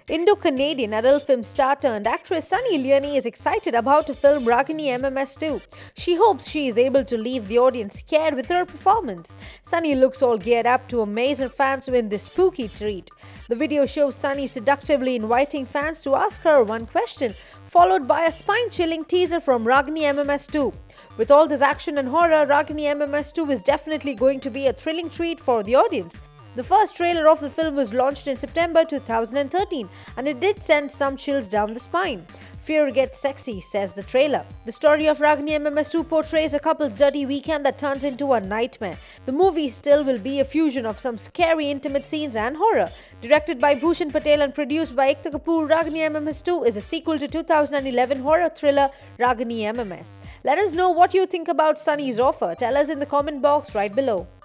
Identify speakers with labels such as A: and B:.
A: Indo-Canadian adult film star turned actress Sunny Leone is excited about her film Ragini MMS 2. She hopes she is able to leave the audience scared with her performance. Sunny looks all geared up to amaze her fans with this spooky treat. The video shows Sunny seductively inviting fans to ask her one question, followed by a spine-chilling teaser from Ragini MMS 2. With all this action and horror, Ragini MMS 2 is definitely going to be a thrilling treat for the audience. The first trailer of the film was launched in September 2013 and it did send some chills down the spine. Fear gets sexy, says the trailer. The story of Ragini MMS 2 portrays a couple's dirty weekend that turns into a nightmare. The movie still will be a fusion of some scary intimate scenes and horror. Directed by Bhushan Patel and produced by Ekta Kapoor, Ragini MMS 2 is a sequel to 2011 horror thriller Ragini MMS. Let us know what you think about Sunny's offer. Tell us in the comment box right below.